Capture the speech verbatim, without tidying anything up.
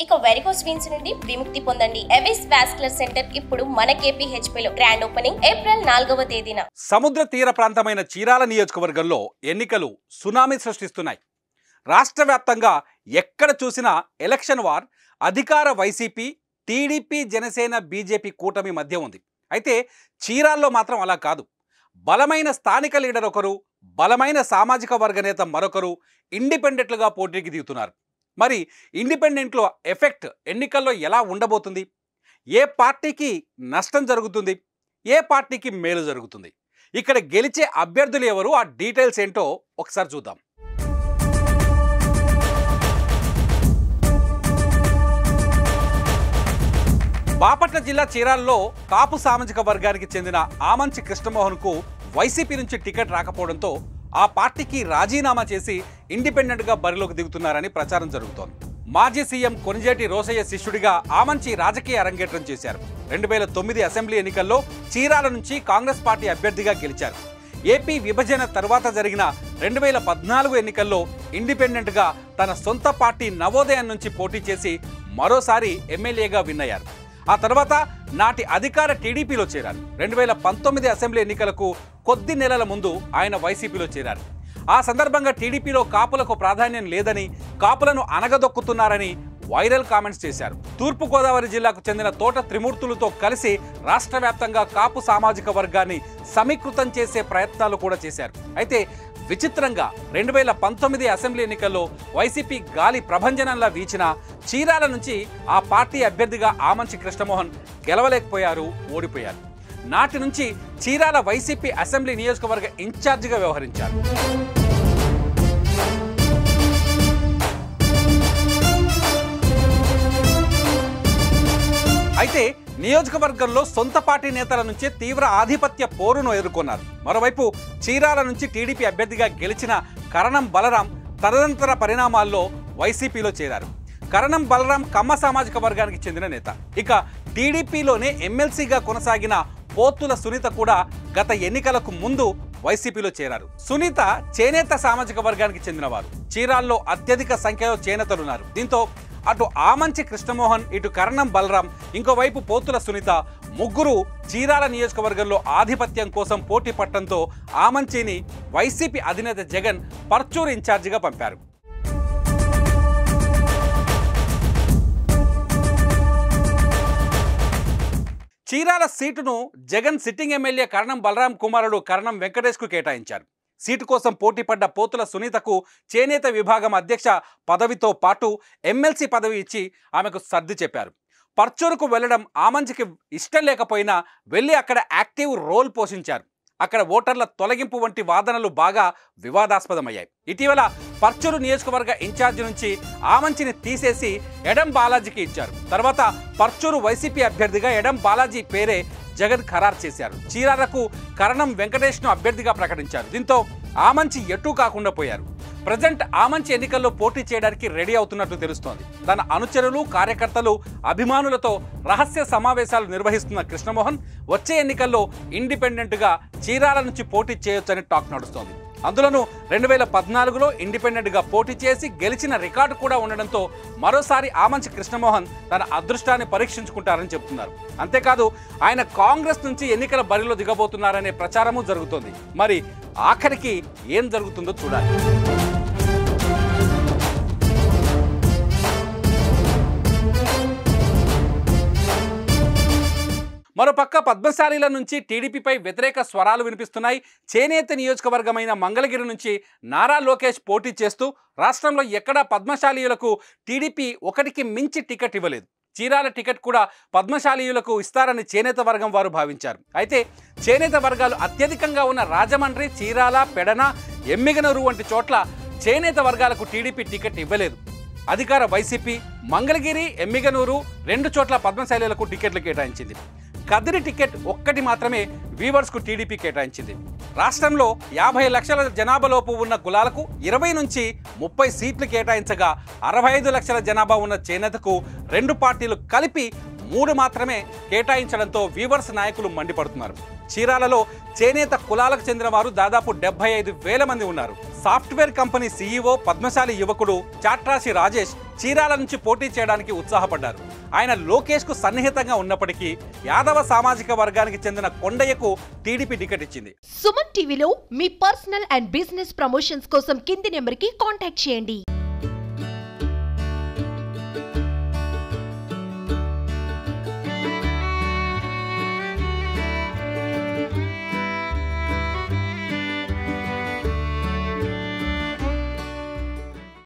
ఇక varicose veins నుండి విముక్తి పొందండి. ఎవిస్ వాస్కులర్ సెంటర్ ఇప్పుడు మన కేపీహెచ్పీలో గ్రాండ్ ఓపెనింగ్ ఏప్రిల్ నాలుగవ తేదీన. సముద్ర తీర ప్రాంతమైన చీరాల నియోజకవర్గంలో ఎన్నికలు సునామీ సృష్టిస్తున్నాయి. రాష్ట్ర వ్యాప్తంగా ఎక్కడ చూసినా ఎలక్షన్ వార్ అధికార వైసీపీ, టీడీపీ, జనసేన, బీజేపీ కూటమి మధ్య ఉంది. అయితే చీరాల్లో మాత్రం అలా కాదు. బలమైన స్థానిక లీడర్ ఒకరు, బలమైన సామాజిక వర్గ నేత మరొకరు ఇండిపెండెంట్లుగా పోటీకి దిగుతున్నారు. మరి ఇండిపెండెంట్లో ఎఫెక్ట్ ఎన్నికల్లో ఎలా ఉండబోతుంది? ఏ పార్టీకి నష్టం జరుగుతుంది, ఏ పార్టీకి మేలు జరుగుతుంది? ఇక్కడ గెలిచే అభ్యర్థులు ఎవరు, ఆ డీటెయిల్స్ ఏంటో ఒకసారి చూద్దాం. బాపట్ల జిల్లా చీరాల్లో కాపు సామాజిక వర్గానికి చెందిన ఆమంచి కృష్ణమోహన్కు వైసీపీ నుంచి టికెట్ రాకపోవడంతో ఆ పార్టీకి రాజీనామా చేసి ఇండిపెండెంట్గా బరిలోకి దిగుతున్నారని ప్రచారం జరుగుతోంది. మాజీ సీఎం కొనిజేటి రోసయ్య శిష్యుడిగా ఆమంచి రాజకీయ అరంగేట్రం చేశారు. రెండు వేల తొమ్మిది అసెంబ్లీ ఎన్నికల్లో చీరాల నుంచి కాంగ్రెస్ పార్టీ అభ్యర్థిగా గెలిచారు. ఏపీ విభజన తర్వాత జరిగిన రెండు వేల పద్నాలుగు ఎన్నికల్లో ఇండిపెండెంట్గా తన సొంత పార్టీ నవోదయం నుంచి పోటీ చేసి మరోసారి ఎమ్మెల్యేగా విన్ అయ్యారు. ఆ తర్వాత నాటి అధికార టీడీపీలో చేరారు. రెండు వేల పంతొమ్మిది అసెంబ్లీ ఎన్నికలకు కొద్ది నెలల ముందు ఆయన వైసీపీలో చేరారు. ఆ సందర్భంగా టీడీపీలో కాపులకు ప్రాధాన్యం లేదని, కాపులను అనగదొక్కుతున్నారని వైరల్ కామెంట్స్ చేశారు. తూర్పుగోదావరి జిల్లాకు చెందిన తోట త్రిమూర్తులతో కలిసి రాష్ట్ర వ్యాప్తంగా కాపు సామాజిక వర్గాన్ని సమీకృతం చేసే ప్రయత్నాలు కూడా చేశారు. అయితే విచిత్రంగా రెండు వేల పంతొమ్మిది అసెంబ్లీ ఎన్నికల్లో వైసీపీ గాలి ప్రభంజనంలా వీచిన చీరాల నుంచి ఆ పార్టీ అభ్యర్థిగా ఆమంచి కృష్ణమోహన్ గెలవలేకపోయారు, ఓడిపోయారు. నాటి నుంచి చీరాల వైసీపీ అసెంబ్లీ నియోజకవర్గ ఇన్ఛార్జిగా వ్యవహరించారు. అయితే నియోజకవర్గంలో సొంత పార్టీ నేతల నుంచి తీవ్ర ఆధిపత్య పోరును ఎదుర్కొన్నారు. మరోవైపు చీరాల నుంచి టీడీపీ అభ్యర్థిగా గెలిచిన కరణం బలరాం తదనంతర పరిణామాల్లో వైసీపీలో చేరారు. కరణం బలరాం కమ్మ సామాజిక వర్గానికి చెందిన నేత. ఇక టీడీపీలోనే ఎమ్మెల్సీగా కొనసాగిన పోతుల సునీత కూడా గత ఎన్నికలకు ముందు వైసీపీలో చేరారు. సునీత చేనేత సామాజిక వర్గానికి చెందినవారు. చీరాల్లో అత్యధిక సంఖ్యలో చేనేతలున్నారు. దీంతో అటు ఆమంచి కృష్ణమోహన్, ఇటు కరణం బలరాం, ఇంకోవైపు పోతుల సునీత ముగ్గురు చీరాల నియోజకవర్గంలో ఆధిపత్యం కోసం పోటీ పట్టడంతో ఆమంచిని వైసీపీ అధినేత జగన్ పర్చూరు ఇన్ఛార్జిగా పంపారు. చీరాల సీటును జగన్ సిట్టింగ్ ఎమ్మెల్యే కరణం బలరాం కుమారుడు కరణం వెంకటేష్కు కేటాయించారు. సీటు కోసం పోటీ పడ్డ పోతుల సునీతకు చేనేత విభాగం అధ్యక్ష పదవితో పాటు ఎమ్మెల్సీ పదవి ఇచ్చి ఆమెకు సర్ది చెప్పారు. పర్చూరుకు వెళ్లడం ఆమంచికి ఇష్టం లేకపోయినా వెళ్ళి అక్కడ యాక్టివ్ రోల్ పోషించారు. అక్కడ ఓటర్ల తొలగింపు వంటి వాదనలు బాగా వివాదాస్పదమయ్యాయి. ఇటీవల పర్చూరు నియోజకవర్గ ఇన్ఛార్జి నుంచి ఆమంచిని తీసేసి ఎడం బాలాజీకి ఇచ్చారు. తర్వాత పర్చూరు వైసీపీ అభ్యర్థిగా ఎడం బాలాజీ పేరే జగన్ ఖరారు చేశారు. చీరాలకు కరణం వెంకటేష్ను అభ్యర్థిగా ప్రకటించారు. దీంతో ఆమంచి ఎటూ కాకుండా పోయారు. ప్రజెంట్ ఆమంచి ఎన్నికల్లో పోటీ చేయడానికి రెడీ అవుతున్నట్టు తెలుస్తోంది. తన అనుచరులు, కార్యకర్తలు, అభిమానులతో రహస్య సమావేశాలు నిర్వహిస్తున్న కృష్ణమోహన్ వచ్చే ఎన్నికల్లో ఇండిపెండెంట్గా చీరాల నుంచి పోటీ చేయొచ్చని టాక్ నడుస్తోంది. అందులోనూ రెండు వేల పద్నాలుగులో ఇండిపెండెంట్గా పోటీ చేసి గెలిచిన రికార్డు కూడా ఉండడంతో మరోసారి ఆమంచి కృష్ణమోహన్ తన అదృష్టాన్ని పరీక్షించుకుంటారని చెబుతున్నారు. అంతేకాదు ఆయన కాంగ్రెస్ నుంచి ఎన్నికల బరిలో దిగబోతున్నారనే ప్రచారము జరుగుతోంది. మరి ఆఖరికి ఏం జరుగుతుందో చూడాలి. మరోపక్క పద్మశాలీల నుంచి టీడీపీపై వ్యతిరేక స్వరాలు వినిపిస్తున్నాయి. చేనేత నియోజకవర్గమైన మంగళగిరి నుంచి నారా లోకేష్ పోటీ చేస్తూ రాష్ట్రంలో ఎక్కడా పద్మశాలీయులకు టీడీపీ ఒకటికి మించి టికెట్ ఇవ్వలేదు. చీరాల టికెట్ కూడా పద్మశాలీయులకు ఇస్తారని చేనేత వర్గం వారు భావించారు. అయితే చేనేత వర్గాలు అత్యధికంగా ఉన్న రాజమండ్రి, చీరాల, పెడన, ఎమ్మిగనూరు వంటి చోట్ల చేనేత వర్గాలకు టీడీపీ టికెట్ ఇవ్వలేదు. అధికార వైసీపీ మంగళగిరి, ఎమ్మిగనూరు రెండు చోట్ల పద్మశాలీలకు టికెట్లు కేటాయించింది. కదిరి టికెట్ ఒక్కటి మాత్రమే వీవర్స్కు టీడీపీ కేటాయించింది. రాష్ట్రంలో యాభై లక్షల జనాభాలోపు ఉన్న కులాలకు ఇరవై నుంచి ముప్పై సీట్లు కేటాయించగా అరవై ఐదు లక్షల జనాభా ఉన్న చేనేతకు రెండు పార్టీలు కలిపి మూడు మాత్రమే కేటాయించడంతో వీవర్స్ నాయకులు మండిపడుతున్నారు. చీరాలలో చేనేత కులాలకు చెందిన వారు దాదాపు డెబ్బై ఐదు వేల మంది ఉన్నారు. సాఫ్ట్వేర్ కంపెనీ సీఈఓ పద్మశాలి యువకుడు చాట్రాసి రాజేష్ చీరాల నుంచి పోటీ చేయడానికి ఉత్సాహపడ్డారు. ఆయన లోకేష్కు సన్నిహితంగా ఉన్నప్పటికీ యాదవ సామాజిక వర్గానికి చెందిన కొండయ్యకు టీడీపీ టికెట్ ఇచ్చింది. సుమన్ టీవీలో మీ పర్సనల్ అండ్ బిజినెస్ ప్రమోషన్స్ కోసం కింది నెంబర్కి కాంటాక్ట్ చేయండి.